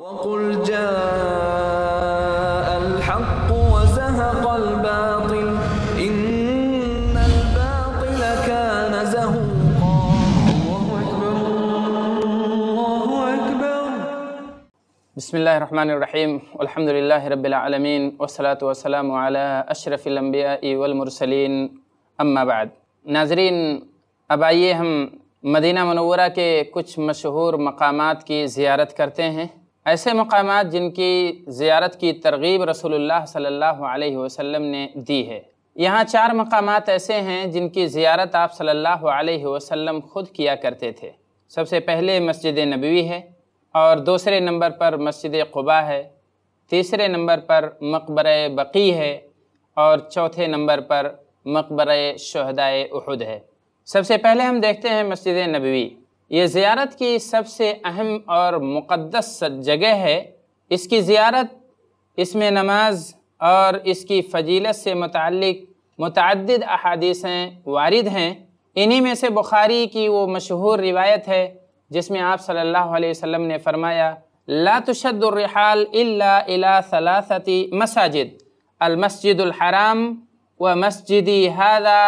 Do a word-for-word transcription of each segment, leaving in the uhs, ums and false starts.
وَقُلْ جَاءَ الْحَقُّ وَزَهَقَ الْبَاطِلُ إِنَّ الْبَاطِلَ كَانَ زَهُوقًا. اللہ اکبر اللہ اکبر. بسم اللہ الرحمن الرحیم. الحمد للہ رب العالمین والصلاة والسلام علی اشرف الانبیاء والمرسلین. اما بعد. ناظرین، اب آئیے ہم مدینہ منورہ کے کچھ مشہور مقامات کی زیارت کرتے ہیں، ایسے مقامات جن کی زیارت کی ترغیب رسول اللہ صلی اللہ علیہ وسلم نے دی ہے۔ یہاں چار مقامات ایسے ہیں جن کی زیارت آپ صلی اللہ علیہ وسلم خود کیا کرتے تھے۔ سب سے پہلے مسجد نبوی ہے، اور دوسرے نمبر پر مسجد قباء ہے، تیسرے نمبر پر مقبرہ بقیع ہے، اور چوتھے نمبر پر مقبرہ شہدائے احد ہے۔ سب سے پہلے ہم دیکھتے ہیں مسجد نبوی۔ یہ زیارت کی سب سے اہم اور مقدس جگہ ہے۔ اس کی زیارت، اس میں نماز اور اس کی فضیلت سے متعلق متعدد احادیثیں وارد ہیں۔ انہی میں سے بخاری کی وہ مشہور روایت ہے جس میں آپ صلی اللہ علیہ وسلم نے فرمایا: لا تشد الرحال الا الى ثلاثة مساجد، المسجد الحرام ومسجدی هذا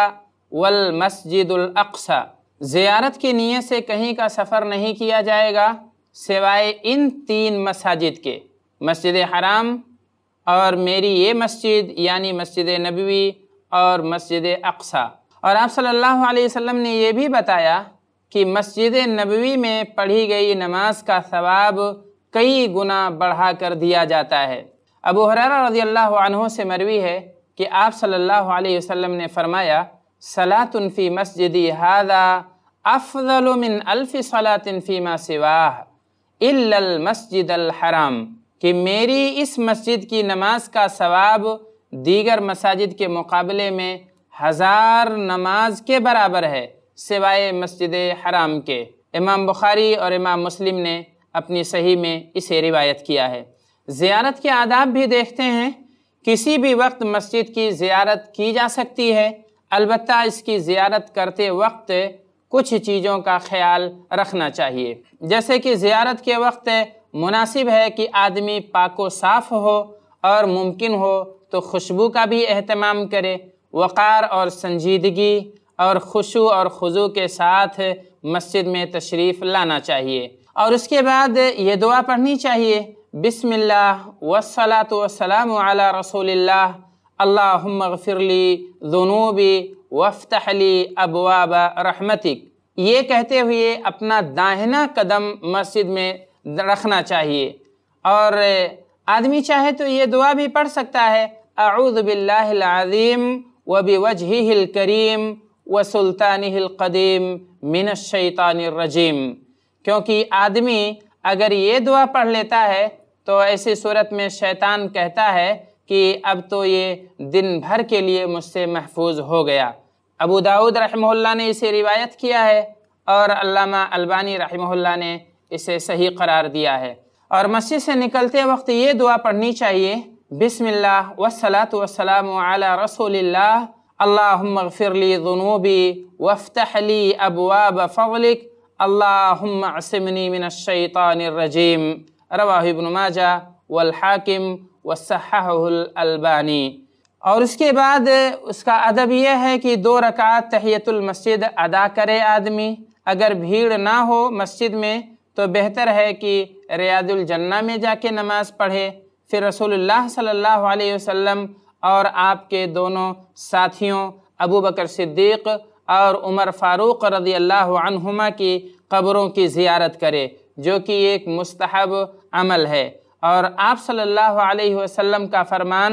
والمسجد الاقصی۔ زیارت کی نیت سے کہیں کا سفر نہیں کیا جائے گا سوائے ان تین مساجد کے، مسجد حرام اور میری یہ مسجد یعنی مسجد نبوی اور مسجد اقصی۔ اور آپ صلی اللہ علیہ وسلم نے یہ بھی بتایا کہ مسجد نبوی میں پڑھی گئی نماز کا ثواب کئی گنا بڑھا کر دیا جاتا ہے۔ ابو ہریرہ رضی اللہ عنہ سے مروی ہے کہ آپ صلی اللہ علیہ وسلم نے فرمایا: صلاۃ فی مسجدی ھذا افضل من الف صلاۃ فیما سواہ الا المسجد الحرام، کہ میری اس مسجد کی نماز کا ثواب دیگر مساجد کے مقابلے میں ہزار نماز کے برابر ہے سوائے مسجد حرام کے۔ امام بخاری اور امام مسلم نے اپنی صحیح میں اسے روایت کیا ہے۔ زیارت کے آداب بھی دیکھتے ہیں۔ کسی بھی وقت مسجد کی زیارت کی جا سکتی ہے، البتہ اس کی زیارت کرتے وقت کچھ چیزوں کا خیال رکھنا چاہیے، جیسے کہ زیارت کے وقت مناسب ہے کہ آدمی پاک و صاف ہو، اور ممکن ہو تو خوشبو کا بھی اہتمام کرے۔ وقار اور سنجیدگی اور خشوع اور خضوع کے ساتھ مسجد میں تشریف لانا چاہیے، اور اس کے بعد یہ دعا پڑھنی چاہیے: بسم اللہ والصلاة والسلام علی رسول اللہ، اللہم اغفر لی ذنوبی وافتح لی ابواب رحمتک۔ یہ کہتے ہوئے اپنا داہنا قدم مسجد میں رکھنا چاہیے، اور آدمی چاہے تو یہ دعا بھی پڑھ سکتا ہے: اعوذ باللہ العظیم وبوجہہ الکریم وسلطانہ القدیم من الشیطان الرجیم۔ کیونکہ آدمی اگر یہ دعا پڑھ لیتا ہے تو ایسی صورت میں شیطان کہتا ہے کہ اب تو یہ دن بھر کے لیے مجھ سے محفوظ ہو گیا۔ ابو داؤد رحمہ اللہ نے اسے روایت کیا ہے، اور علامہ البانی رحمہ اللہ نے اسے صحیح قرار دیا ہے۔ اور مسجد سے نکلتے وقت یہ دعا پڑھنی چاہیے: بسم اللہ والصلاة والسلام علی رسول اللہ، اللہم اغفر لی ذنوبی وافتح لی ابواب فضلک، اللہم اعصمنی من الشیطان الرجیم۔ رواہ ابن ماجہ والحاکم وصححہ الالبانی۔ اور اس کے بعد اس کا ادب یہ ہے کہ دو رکعت تحیۃ المسجد ادا کرے آدمی۔ اگر بھیڑ نہ ہو مسجد میں تو بہتر ہے کہ ریاض الجنہ میں جا کے نماز پڑھے۔ پھر رسول اللہ صلی اللہ علیہ وسلم اور آپ کے دونوں ساتھیوں ابو بکر صدیق اور عمر فاروق رضی اللہ عنہما کی قبروں کی زیارت کرے، جو کہ ایک مستحب عمل ہے۔ اور آپ صلی اللہ علیہ وسلم کا فرمان: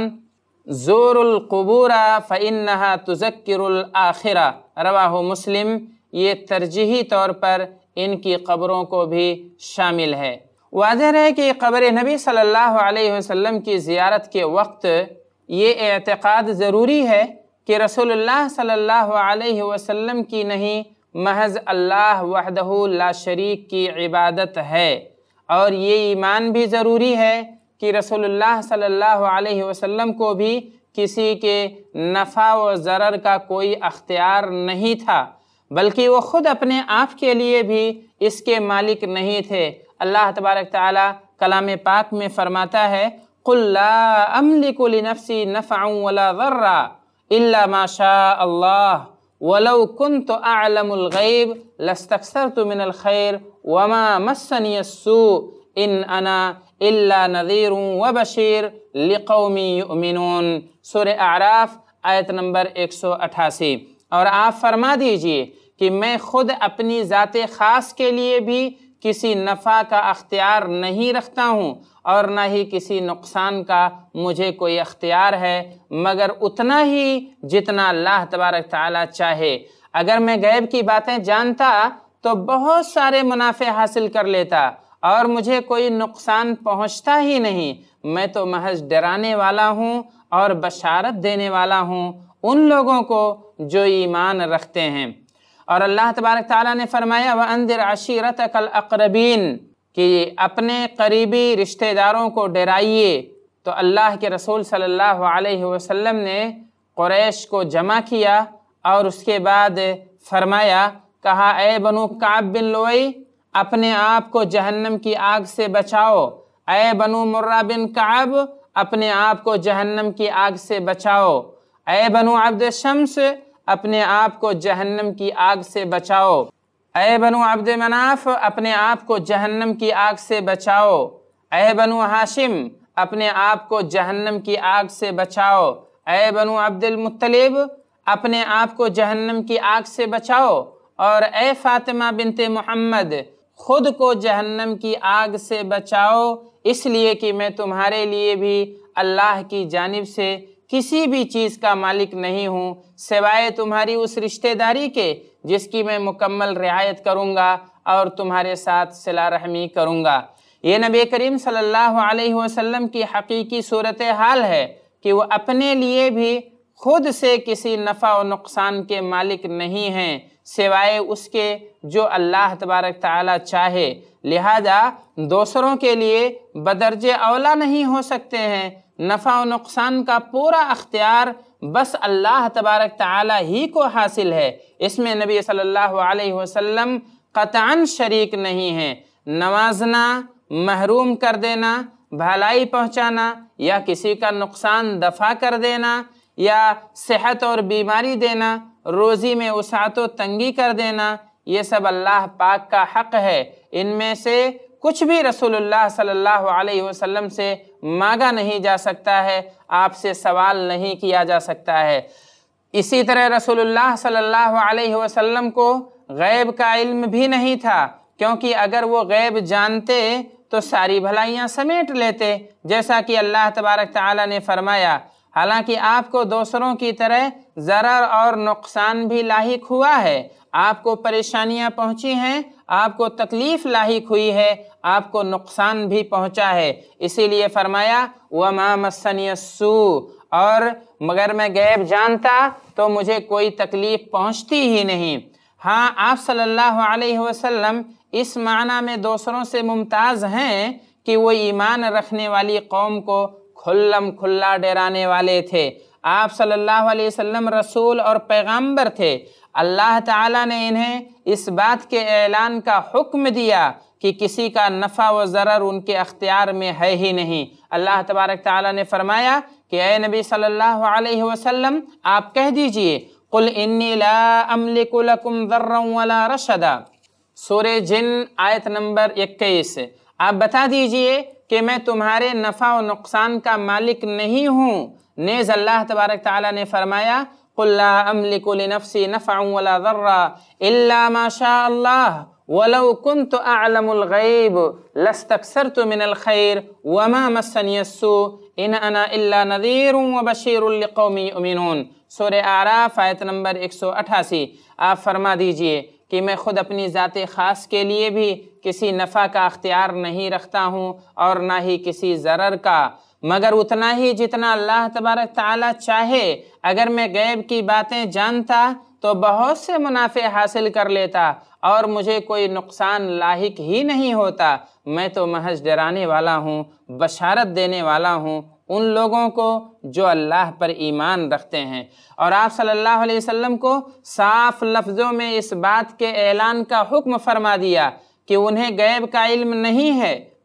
زور القبور فإنها تذکر الآخرہ، رواہ مسلم، یہ ترجیحی طور پر ان کی قبروں کو بھی شامل ہے۔ واضح ہے کہ قبر نبی صلی اللہ علیہ وسلم کی زیارت کے وقت یہ اعتقاد ضروری ہے کہ رسول اللہ صلی اللہ علیہ وسلم کی نہیں، محض اللہ وحدہ لا شریک کی عبادت ہے۔ اور یہ ایمان بھی ضروری ہے کہ رسول اللہ صلی اللہ علیہ وسلم کو بھی کسی کے نفع و ضرر کا کوئی اختیار نہیں تھا، بلکہ وہ خود اپنے آپ کے لیے بھی اس کے مالک نہیں تھے۔ اللہ تبارک تعالیٰ कलाम पाक में फरमाता है, कुल ला अमलिकु लिनफ्सी नफ़अन वला ज़र्रा इल्ला मा शा अल्लाह वलौ कुन्तु अअलमुल गैब लस्तक्सरतु मिनल खैर वमा मस्सनी अस्सू इन अना इल्ला नज़ीरुन व बशीर लिक़ौमी युमिनून। सूरह आराफ आयत नंबर एक सौ अठासी। और आप फरमा दीजिए कि मैं खुद अपनी ज़ाते ख़ास के लिए भी किसी नफ़ा का अख्तियार नहीं रखता हूँ और ना ही किसी नुकसान का मुझे कोई अख्तियार है, मगर उतना ही जितना अल्लाह तबारक ताला चाहे। अगर मैं गैब की बातें जानता तो बहुत सारे मुनाफे हासिल कर लेता और मुझे कोई नुकसान पहुँचता ही नहीं। मैं तो महज डराने वाला हूँ और बशारत देने वाला हूँ उन लोगों को जो ईमान रखते हैं। और अल्लाह तबारक ताला ने फरमाया, व अंदिर अशीरतकल अक़रबीन, कि अपने करीबी रिश्तेदारों को डराइए। तो अल्लाह के रसूल सल्लल्लाहु अलैहि वसल्लम ने कुरैश को जमा किया और उसके बाद फरमाया, कहा, ए बनु काब बिन लुअय, अपने आप को जहन्नम की आग से बचाओ। ए बनु मुर्रा बिन काब, अपने आप को जहन्नम की आग से बचाओ। ए बनु अब्द शम्स, अपने आप को जहन्नम की आग से बचाओ। ए बनु अब्द मनाफ, अपने आप को जहन्नम की आग से बचाओ। ए बनु हाशिम, अपने आप को जहन्नम की आग से बचाओ। ए बनु अब्दुल मुत्तलिब, अपने आप को जहन्नम की आग से बचाओ। और ए फातिमा बिनते मोहम्मद, खुद को जहन्नम की आग से बचाओ, इसलिए कि मैं तुम्हारे लिए भी अल्लाह की जानिब से किसी भी चीज़ का मालिक नहीं हूँ सिवाय तुम्हारी उस रिश्तेदारी के जिसकी मैं मुकम्मल रियायत करूँगा और तुम्हारे साथ सिला रहमी करूँगा। ये नबी करीम सल्लल्लाहु अलैहि वसल्लम की हकीकी सूरत हाल है कि वो अपने लिए भी खुद से किसी नफ़ा और नुकसान के मालिक नहीं हैं सिवाय उसके जो अल्लाह तबारक ताला चाहे। लिहाजा दूसरों के लिए बदर्जे औला नहीं हो सकते हैं। नफ़ा और नुकसान का पूरा अख्तियार बस अल्लाह तबारक ताला ही को हासिल है। इसमें नबी सल्लल्लाहु अलैहि वसल्लम क़तअन शरीक नहीं है। नवाजना, महरूम कर देना, भलाई पहुँचाना या किसी का नुकसान दफ़ा कर देना या सेहत और बीमारी देना, रोज़ी में वसाअत व तंगी कर देना, ये सब अल्लाह पाक का हक़ है। इनमें से कुछ भी रसूलुल्लाह सल्लल्लाहु अलैहि वसल्लम से मांगा नहीं जा सकता है, आपसे सवाल नहीं किया जा सकता है। इसी तरह रसूलुल्लाह सल्लल्लाहु अलैहि वसल्लम को गैब का इल्म भी नहीं था, क्योंकि अगर वो गैब जानते तो सारी भलाइयाँ समेट लेते, जैसा कि अल्लाह तबारक ताला ने फरमाया, हालांकि आपको दूसरों की तरह ज़रर और नुकसान भी लाहिक हुआ है, आपको परेशानियां पहुंची हैं, आपको तकलीफ़ लाहिक हुई है, आपको नुकसान भी पहुंचा है। इसीलिए फरमाया, वमा मस्सनी अस्सू, और मगर मैं गैब जानता तो मुझे कोई तकलीफ़ पहुंचती ही नहीं। हाँ, आप सल्लल्लाहु अलैहि वसल्लम इस माना में दूसरों से मुमताज़ हैं कि वो ईमान रखने वाली कौम को खुल्लम खुल्ला डराने वाले थे। आप सल्लल्लाहु अलैहि वसल्लम रसूल और पैगंबर थे। अल्लाह ताला ने इन्हें इस बात के ऐलान का हुक्म दिया कि किसी का नफ़ा व ज़रर उनके अख्तियार में है ही नहीं। अल्लाह तबारक ताला ने फरमाया कि ए नबी सल्लल्लाहु अलैहि वसल्लम, आप कह दीजिए, कुल इन्नी ला अमलिकु लकुम ज़र्रन वला रशदा। सूरह जिन आयत नंबर इक्कीस। आप बता दीजिए कि मैं तुम्हारे नफ़ा व नुकसान का मालिक नहीं हूँ। नेज़ अल्लाह तबारक ताला ने फरमाया, कुल ला अमलिकु लिनफ्सी नफ़अन वला ज़र्रा इल्ला मा शा अल्लाह वलौ कुन्तु अअलमुल गैब लस्तक्सरतु मिनल खैर वमा मस्सनी अस्सू इन अना इल्ला नज़ीरुन व बशीरुन लिक़ौमी युमिनून। सूरह आराफ आयत नंबर एक सौ अठासी। आप फरमा दीजिए कि मैं खुद अपनी ज़ाते ख़ास के लिए भी किसी नफ़ा का अख्तियार नहीं रखता हूँ और ना ही किसी ज़रर का, मगर उतना ही जितना अल्लाह तबारक ताला चाहे। अगर मैं गैब की बातें जानता तो बहुत से मुनाफे हासिल कर लेता और मुझे कोई नुकसान लाहिक ही नहीं होता। मैं तो महज डराने वाला हूँ, बशारत देने वाला हूँ उन लोगों को जो अल्लाह पर ईमान रखते हैं। और आप सल्लल्लाहु अलैहि वसल्लम को साफ लफ्ज़ों में इस बात के ऐलान का हुक्म फरमा दिया कि उन्हें गैब का इल्म नहीं है,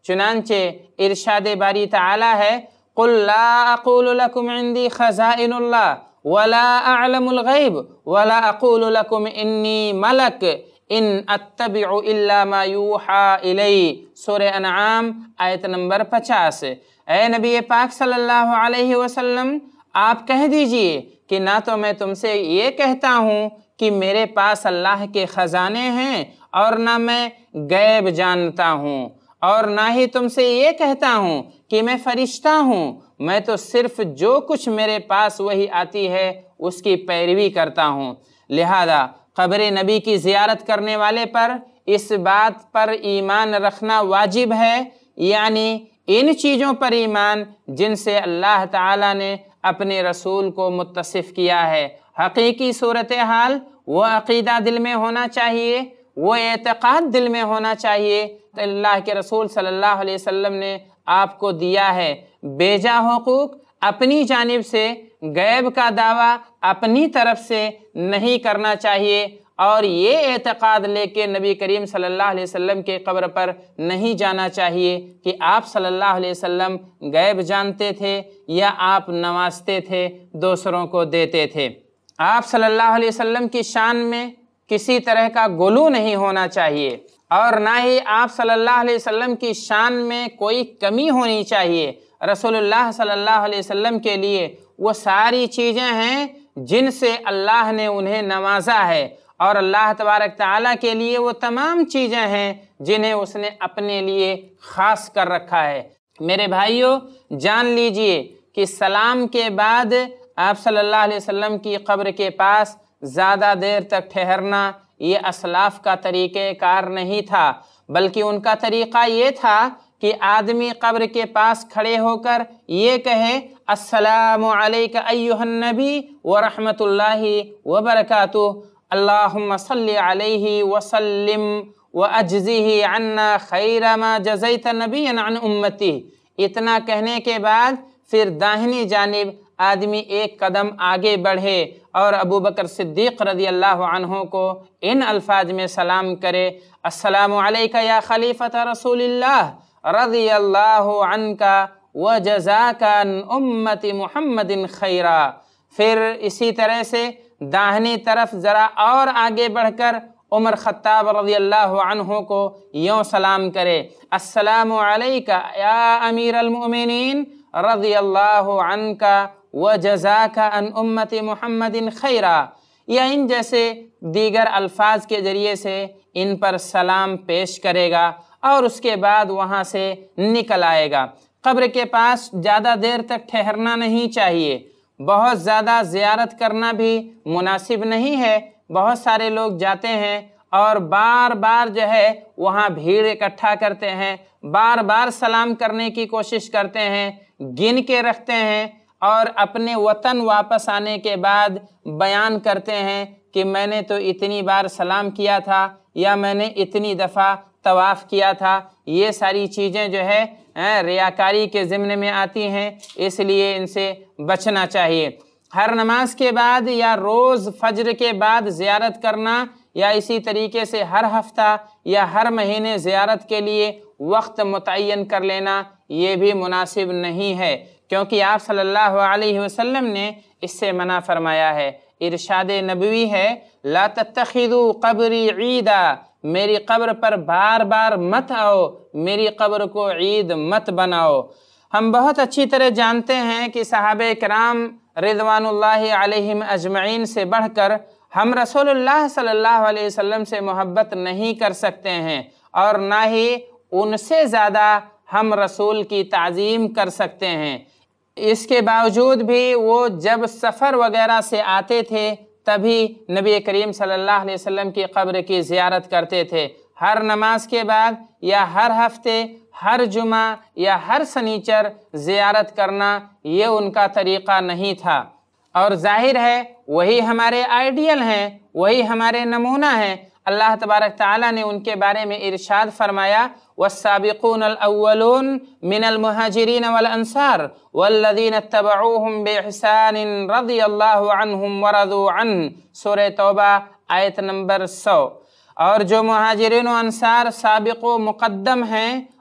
चुनांचे इरशाद बारी ताला है, कुल ला अक़ूलु लकुम इंदी खज़ाइनुल्लाह वला अअलमुल गैब वला अक़ूलु लकुम इन्नी मलक इन अत्तबिउ इल्ला मा यूहा इलै। सूरह अनआम आयत नंबर पचास। ए नबी पाक सल्लल्लाहु अलैहि वसल्लम, आप कह दीजिए कि ना तो मैं तुमसे ये कहता हूँ कि मेरे पास अल्लाह के ख़जाने हैं और ना मैं गैब जानता हूँ, और ना ही तुमसे ये कहता हूँ कि मैं फ़रिश्ता हूँ। मैं तो सिर्फ़ जो कुछ मेरे पास वही आती है उसकी पैरवी करता हूँ। लिहाजा क़ब्र नबी की ज़ियारत करने वाले पर इस बात पर ईमान रखना वाजिब है, यानी इन चीज़ों पर ईमान जिनसे अल्लाह ताला ने अपने रसूल को मुत्तसिफ़ किया है। हकीकी सूरत हाल वो अक़ीदा दिल में होना चाहिए, वो एतक़ाद दिल में होना चाहिए। अल्लाह के रसूल सल्लल्लाहु अलैहि वसल्लम ने आपको दिया है बेजा हुकूक, अपनी जानिब से गैब का दावा अपनी तरफ से नहीं करना चाहिए, और ये एतक़ाद लेके नबी करीम सल्लल्लाहु अलैहि वसल्लम के कब्र पर नहीं जाना चाहिए कि आप सल्लल्लाहु अलैहि वसल्लम गैब जानते थे या आप नवाजते थे, दूसरों को देते थे। आप सल्लल्लाहु अलैहि वसल्लम की शान में किसी तरह का गुलू नहीं होना चाहिए, और ना ही आप सल्लल्लाहु अलैहि वसल्लम की शान में कोई कमी होनी चाहिए। रसूलुल्लाह सल्लल्लाहु अलैहि वसल्लम के लिए वो सारी चीज़ें हैं जिनसे अल्लाह ने उन्हें नवाजा है, और अल्लाह तबारक ताला के लिए वो तमाम चीज़ें हैं जिन्हें उसने अपने लिए ख़ास कर रखा है। मेरे भाइयों, जान लीजिए कि सलाम के बाद आप सल्लल्लाहु अलैहि वसल्लम की कब्र के पास ज़्यादा देर तक ठहरना ये असलाफ़ का तरीक़ेकार नहीं था, बल्कि उनका तरीक़ा ये था कि आदमी कब्र के पास खड़े होकर ये कहे, अस्सलामु अलैका अय्युहन नबी व रहमतुल्लाहि व बरकातुहू, अल्लाहुम्मा सल्लि अलैहि व सल्लिम व अज्ज़िही अन्ना खैरा मा जज़ैत नबिय्यन अन उम्मती। इतना कहने के बाद फिर दाहिनी जानिब आदमी एक कदम आगे बढ़े और अबू बकर सिद्दीक़ रज़ी अल्लाह अन्हु को इन अल्फाज में सलाम करे, अस्सलामु अलैका या खलीफत रसूलिल्लाह रज़ी अल्लाहु अन्का व जज़ाका अन उम्मती मुहम्मदिन खैरा। फिर इसी तरह से दाहिनी तरफ ज़रा और आगे बढ़कर उमर ख़त्ताब रज़ी अल्लाहु अन्हु को यूँ सलाम करे, अस्सलामु अलैका या अमीरल मुमिनीन रज़ी अल्लाहु अन्का व जज़ाका अन उम्मती मुहम्मदिन खैरा। या इन जैसे दीगर अल्फाज के ज़रिए से इन पर सलाम पेश करेगा और उसके बाद वहाँ से निकल आएगा। कब्र के पास ज़्यादा देर तक ठहरना नहीं चाहिए, बहुत ज़्यादा ज़ियारत करना भी मुनासिब नहीं है। बहुत सारे लोग जाते हैं और बार बार जो है वहाँ भीड़ इकट्ठा करते हैं, बार बार सलाम करने की कोशिश करते हैं, गिन के रखते हैं, और अपने वतन वापस आने के बाद बयान करते हैं कि मैंने तो इतनी बार सलाम किया था या मैंने इतनी दफ़ा तवाफ़ किया था। ये सारी चीज़ें जो है रियाकारी के ज़िम्ने में आती हैं, इसलिए इनसे बचना चाहिए। हर नमाज के बाद या रोज़ फज्र के बाद ज़ियारत करना, या इसी तरीके से हर हफ्ता या हर महीने ज़ियारत के लिए वक्त मुतय्यन कर लेना, ये भी मुनासिब नहीं है, क्योंकि आप सल्लल्लाहु अलैहि वसल्लम ने इससे मना फरमाया है। इरशाद नबवी है, ला तत्तखिदू क़ब्री ईदा, मेरी कब्र पर बार बार मत आओ, मेरी कब्र को ईद मत बनाओ। हम बहुत अच्छी तरह जानते हैं कि सहाबे किराम रिज़वानुल्लाहि अलैहिम अजमईन से बढ़कर हम रसूलुल्लाह सल्लल्लाहु अलैहि वसल्लम से मोहब्बत नहीं कर सकते हैं, और ना ही उनसे ज़्यादा हम रसूल की ताज़ीम कर सकते हैं। इसके बावजूद भी वो जब सफ़र वगैरह से आते थे तभी नबी करीम सल्लल्लाहु अलैहि वसल्लम की कब्र की ज़ियारत करते थे। हर नमाज के बाद या हर हफ्ते, हर जुमा या हर सनीचर ज़ियारत करना ये उनका तरीक़ा नहीं था, और ज़ाहिर है वही हमारे आइडियल हैं, वही हमारे नमूना हैं। अल्लाह तबारक ताला ने उनके बारे में इरशाद फरमाया, वस्साबिक़ूनल अव्वलून मिनल मुहाजिरीन वल अंसार वल्लज़ीना तबऊहुम बिइहसानिन रज़ियल्लाहु अन्हुम व रज़ू अन्हु। सूरह तौबा आयत नंबर सौ। और जो मुहाजिरीन व अंसार साबिक़ व मुक़द्दम हैं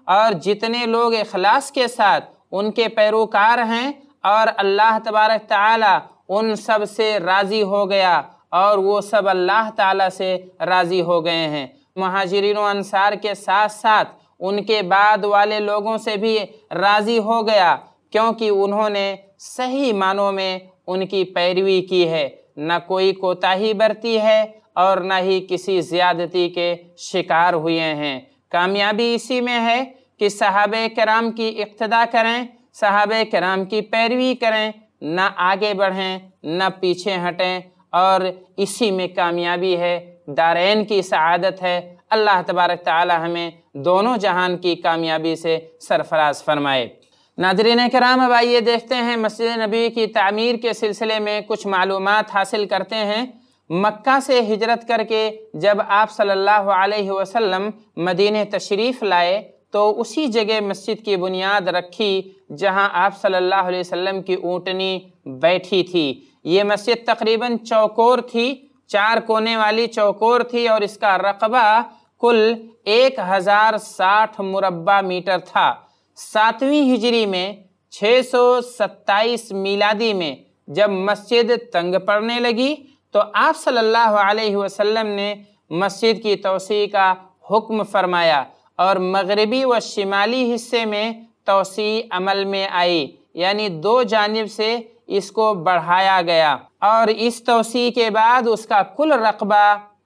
اور جتنے لوگ اخلاص کے ساتھ ان کے پیروکار ہیں اور اللہ تبارک تعالی ان سب سے راضی ہو گیا اور وہ سب اللہ تعالی سے راضی ہو گئے ہیں۔ مہاجرین و انصار کے ساتھ ساتھ ان کے بعد والے لوگوں سے بھی راضی ہو گیا، کیونکہ انہوں نے صحیح معنوں میں ان کی پیروی کی ہے، نہ کوئی کوتاہی برتی ہے اور نہ ہی کسی زیادتی کے شکار ہوئے ہیں۔ کامیابی اسی میں ہے کہ صحابہ کرام کی اقتداء کریں، صحابہ کرام کی پیروی کریں، نہ آگے بڑھیں نہ پیچھے ہٹیں، اور اسی میں کامیابی ہے، دارین کی سعادت ہے۔ اللہ تبارک تعالی ہمیں دونوں جہان کی کامیابی سے سرفراز فرمائے۔ ناظرین کرام، اب آئیے دیکھتے ہیں مسجد نبوی کی تعمیر کے سلسلے میں کچھ معلومات حاصل کرتے ہیں۔ مکہ سے ہجرت کر کے جب آپ صلی اللہ علیہ وسلم مدینہ تشریف لائے تو اسی جگہ مسجد کی بنیاد رکھی جہاں آپ صلی اللہ علیہ وسلم کی اونٹنی بیٹھی تھی۔ یہ مسجد تقریباً چوکور تھی، چار کونے والی چوکور تھی، اور اس کا رقبہ کل ایک ہزار ساٹھ مربع میٹر تھا۔ ساتویں ہجری میں چھ سو ستائیس میلادی میں جب مسجد تنگ پڑنے لگی تو آپ صلی اللہ علیہ وسلم نے مسجد کی توسیع کا حکم فرمایا اور مغربی و شمالی حصے میں توسیع عمل میں آئی، یعنی دو جانب سے اس کو بڑھایا گیا، اور اس توسیع کے بعد اس کا کل رقبہ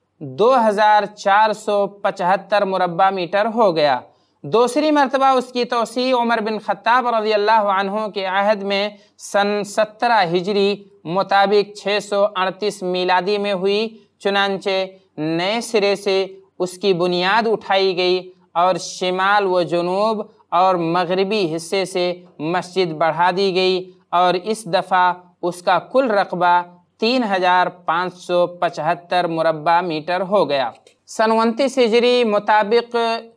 دو ہزار چار سو پچہتر مربع میٹر ہو گیا۔ دوسری مرتبہ اس کی توسیع عمر بن خطاب رضی اللہ عنہ کے عہد میں سن سترہ ہجری مطابق چھ سو اڑتیس میلادی میں ہوئی، چنانچہ نئے سرے سے اس کی بنیاد اٹھائی گئی اور شمال و جنوب اور مغربی حصے سے مسجد بڑھا دی گئی، اور اس دفعہ اس کا کل رقبہ تین ہزار پانچ سو پچہتر مربع میٹر ہو گیا۔ سن انتیس ہجری مطابق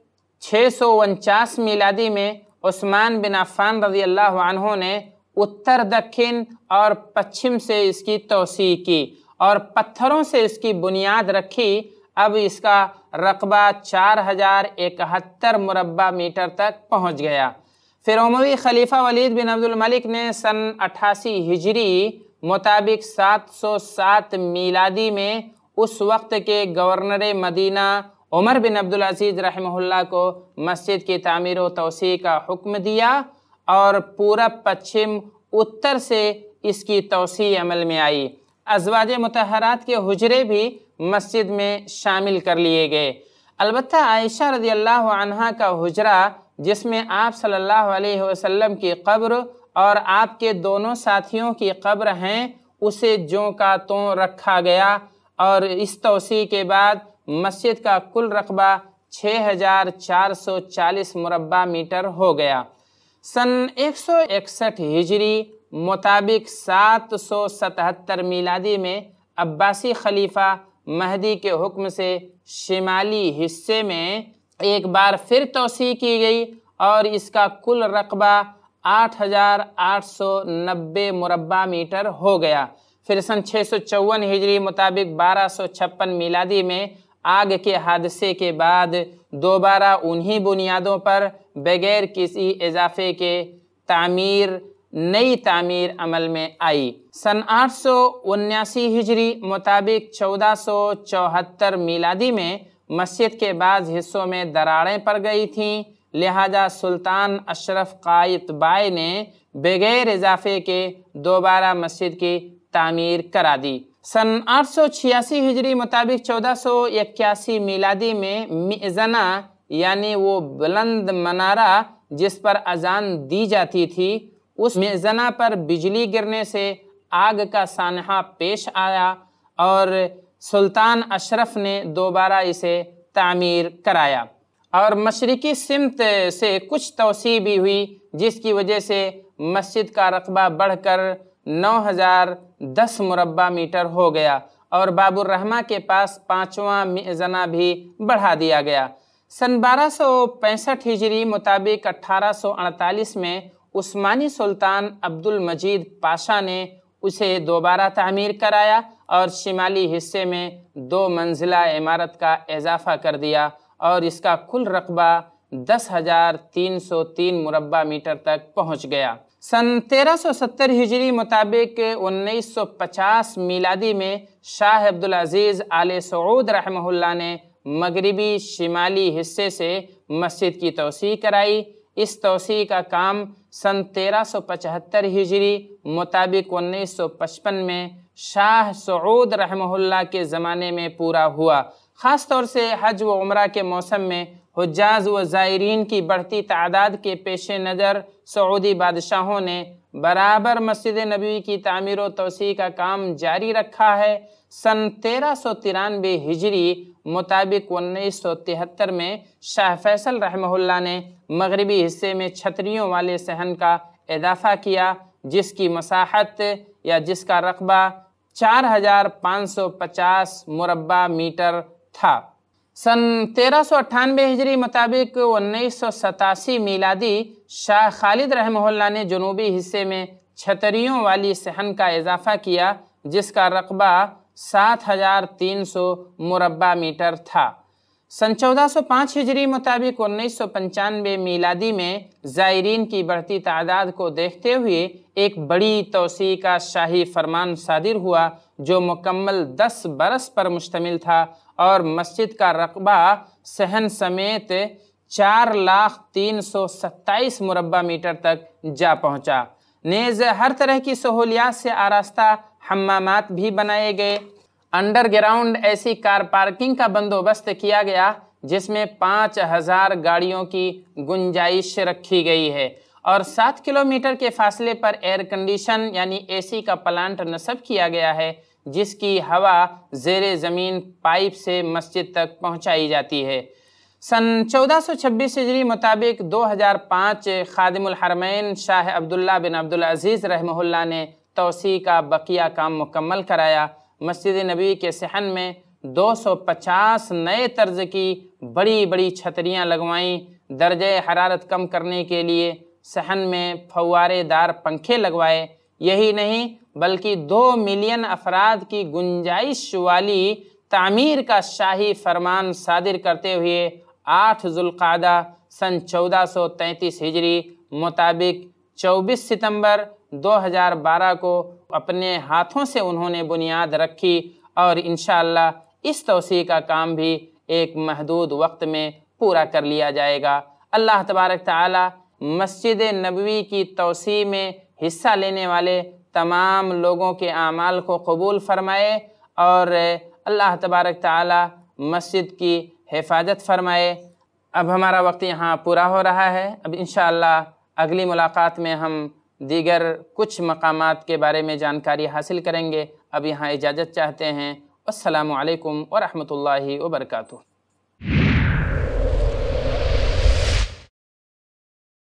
چھ سو انچاس میلادی میں عثمان بن عفان رضی اللہ عنہ نے اتر دکن اور پچھم سے اس کی توسیع کی اور پتھروں سے اس کی بنیاد رکھی۔ اب اس کا رقبہ چار ہزار اکہتر مربع میٹر تک پہنچ گیا۔ پھر اموی خلیفہ ولید بن عبد الملک نے سن اٹھاسی ہجری مطابق سات سو سات میلادی میں اس وقت کے گورنر مدینہ عمر بن عبدالعزیز رحمہ اللہ کو مسجد کی تعمیر و توسیع کا حکم دیا، اور پورا پچھم اتر سے اس کی توسیع عمل میں آئی۔ ازواج مطہرات کے حجرے بھی مسجد میں شامل کر لیے گئے۔ البتہ عائشہ رضی اللہ عنہا کا حجرہ، جس میں آپ صلی اللہ علیہ وسلم کی قبر اور آپ کے دونوں ساتھیوں کی قبر ہیں، اسے جوں کا توں رکھا گیا، اور اس توسیع کے بعد مسجد کا کل رقبہ چھ ہزار چار سو چالیس مربع میٹر ہو گیا۔ سن ایک سو اکسٹھ ہجری مطابق سات سو ستہتر میلادی میں عباسی خلیفہ مہدی کے حکم سے شمالی حصے میں ایک بار پھر توسیع کی گئی اور اس کا کل رقبہ آٹھ ہزار آٹھ سو نبے مربع میٹر ہو گیا۔ پھر سن چھ سو چون ہجری مطابق بارہ سو چھپن میلادی میں آگ کے حادثے کے بعد دوبارہ انہی بنیادوں پر بغیر کسی اضافے کے تعمیر نئی تعمیر عمل میں آئی۔ سن آٹھ سو انیاسی ہجری مطابق چودہ سو چوہتر میلادی میں مسجد کے بعض حصوں میں دراڑیں پڑ گئی تھیں، لہذا سلطان اشرف قائتبائی نے بغیر اضافے کے دوبارہ مسجد کی تعمیر کرا دی۔ سن آٹھ سو چھیاسی ہجری مطابق چودہ سو اکیاسی میلادی میں مئذنہ یعنی وہ بلند منارہ جس پر اذان دی جاتی تھی، اس مئذنہ پر بجلی گرنے سے آگ کا سانحہ پیش آیا اور سلطان اشرف نے دوبارہ اسے تعمیر کرایا، اور مشرقی سمت سے کچھ توسیع بھی ہوئی، جس کی وجہ سے مسجد کا رقبہ بڑھ کر نو ہزار دس مربع میٹر ہو گیا اور باب الرحمہ کے پاس پانچواں مئذنہ بھی بڑھا دیا گیا۔ سن بارہ سو پینسٹھ ہجری مطابق اٹھارہ سو اڑتالیس میں عثمانی سلطان عبد المجید پاشا نے اسے دوبارہ تعمیر کرایا اور شمالی حصے میں دو منزلہ عمارت کا اضافہ کر دیا اور اس کا کل رقبہ दस हज़ार तीन सौ तीन मुरब्बा मीटर तक पहुंच गया। सन तेरह सौ सत्तर हिजरी मुताबिक उन्नीस सौ पचास मिलादी में शाह अब्दुल अजीज़ आले सऊद रहमहुल्लाह ने मगरिबी शिमाली हिस्से से मस्जिद की तौसी कराई। इस तौसी का काम सन तेरह सौ पचहत्तर हिजरी मुताबिक उन्नीस सौ पचपन में शाह सऊद रहमहुल्लाह के ज़माने में पूरा हुआ। ख़ास तौर से हज व उम्रा के मौसम में हुज्जाज व ज़ायरीन की बढ़ती तादाद के पेश नज़र सऊदी बादशाहों ने बराबर मस्जिद नबवी की तामीर व तौसी का काम जारी रखा है। सन तेरह सौ तिरानवे हिजरी मुताबिक उन्नीस सौ तिहत्तर में शाह फैसल रहमहुल्लाह ने मगरिबी हिस्से में छतरियों वाले सहन का इजाफ़ा किया, जिसकी मसाहत या जिसका रकबा चार हज़ार पाँच सौ पचास मुरब्बा मीटर था। सन तेरह सौ अट्ठानवे हिजरी मुताबिक उन्नीस सौ सतासी मिलादी शाह खालिद रहमहुल्लाह ने जनूबी हिस्से में छतरियों वाली सहन का इजाफ़ा किया, जिसका रकबा सात हज़ार तीन सौ मुरब्बा मीटर था। सन चौदह सौ पाँच हिजरी मुताबिक उन्नीस सौ पंचानवे मिलादी में ज़ायरीन की बढ़ती तादाद को देखते हुए एक बड़ी तौसी का शाही फरमान सादिर हुआ, जो मुकम्मल दस बरस पर मुश्तमिल था और मस्जिद का रकबा सहन समेत चार लाख तीन सौ सत्ताईस मुरब्बा मीटर तक जा पहुँचा। नेज़ हर तरह की सहूलियात से आरास्ता हम्मामात भी बनाए गए। अंडरग्राउंड ऐसी कार पार्किंग का बंदोबस्त किया गया जिसमें पाँच हज़ार गाड़ियों की गुंजाइश रखी गई है और सात किलोमीटर के फासले पर एयर कंडीशन यानी एसी का प्लांट नस्ब किया गया है, जिसकी हवा ज़ेरे ज़मीन पाइप से मस्जिद तक पहुंचाई जाती है। सन चौदह सौ छब्बीस हिजरी मुताबिक दो हज़ार पाँच खादिमुल हरमैन शाह अब्दुल्ला बिन अब्दुल अजीज़ रहमहुल्लाह ने तौसी का बकिया काम मुकम्मल कराया। मस्जिद नबी के सहन में दो सौ पचास नए तर्ज की बड़ी बड़ी छतरियाँ लगवाईं। दर्जे हरारत कम करने के लिए सहन में फव्वारेदार पंखे लगवाए। यही नहीं बल्कि दो मिलियन अफराद की गुंजाइश वाली तामीर का शाही फरमान सादिर करते हुए आठ ज़ुल्क़ादा सन चौदह सौ तैंतीस हिजरी मुताबिक चौबीस सितंबर दो हज़ार बारह को अपने हाथों से उन्होंने बुनियाद रखी और इंशाअल्लाह इस तौसी का काम भी एक महदूद वक्त में पूरा कर लिया जाएगा। अल्लाह तबारक ताला मस्जिद नबवी की तौसी में हिस्सा लेने वाले तमाम लोगों के आमाल को कबूल फरमाए और अल्लाह तबारक ताला मस्जिद की हिफाजत फरमाए। अब हमारा वक्त यहाँ पूरा हो रहा है। अब इंशाअल्लाह अगली मुलाकात में हम दीगर कुछ मकामात के बारे में जानकारी हासिल करेंगे। अब यहाँ इजाज़त चाहते हैं। अस्सलामु अलैकुम व रहमतुल्लाहि व बरकातुहू।